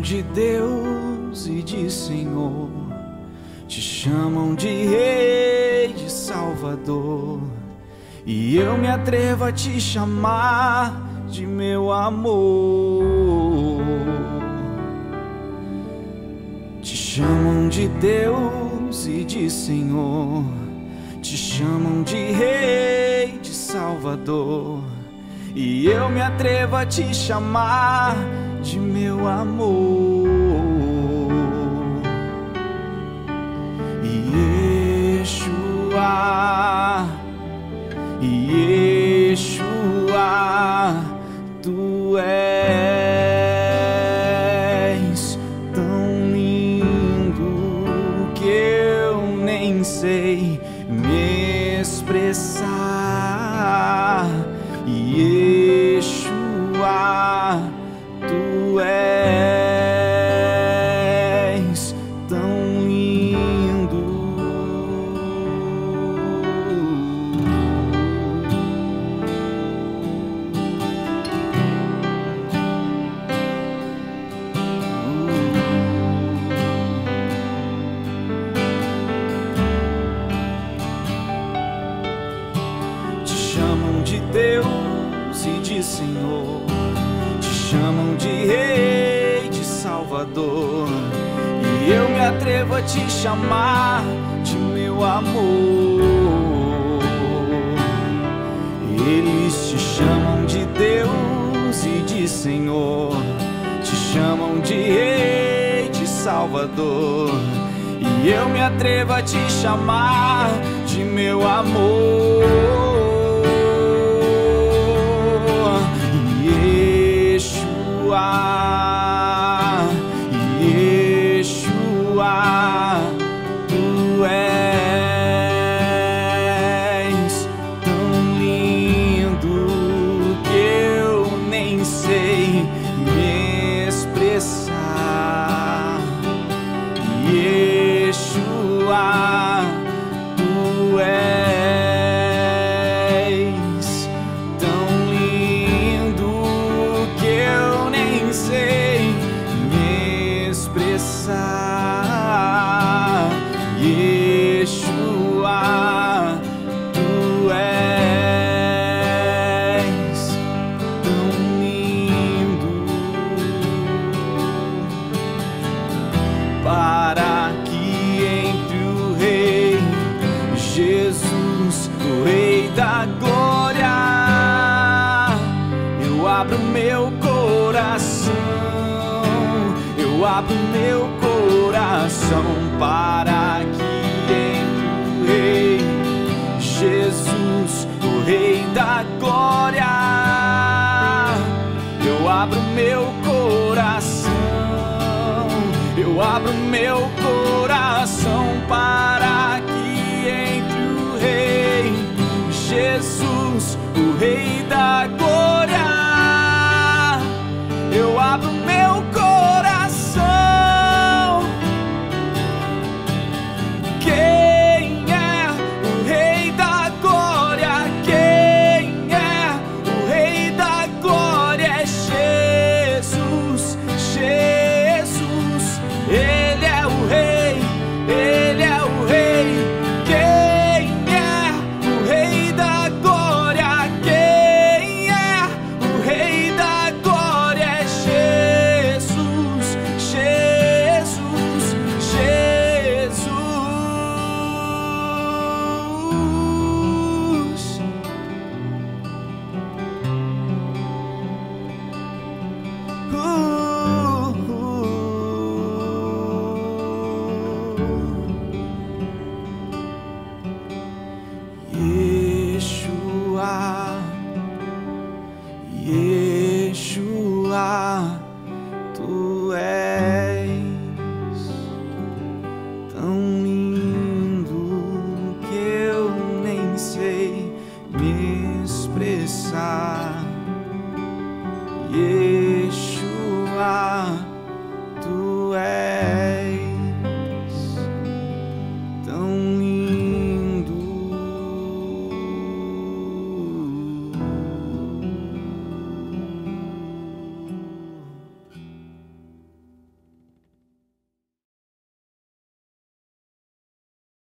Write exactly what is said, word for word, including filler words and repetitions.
de Deus e de Senhor, te chamam de Rei, de Salvador, e eu me atrevo a te chamar de meu amor. Te chamam de Deus e de Senhor, te chamam de Rei, de Salvador, e eu me atrevo a te chamar de meu amor. Yeshua, Yeshua, tu és tão lindo que eu nem sei me expressar. Yeshua, tu és tão lindo. Te chamam de Deus e de Senhor, te chamam de Rei, de Salvador, e eu me atrevo a te chamar de meu amor. Eles te chamam de Deus e de Senhor, te chamam de Rei, de Salvador, e eu me atrevo a te chamar de meu amor. Yeshua, Yeshua, tu és tão lindo que eu nem sei me expressar. Yeshua, tu és tão lindo que eu nem sei me expressar. Yeshua, tu és tão lindo. Para que entre o Rei Jesus, o Rei da glória, eu abro meu coração, eu abro meu coração para que entre o Rei Jesus, o Rei da glória, eu abro meu coração, eu abro meu coração para que entre o Rei Jesus, o Rei da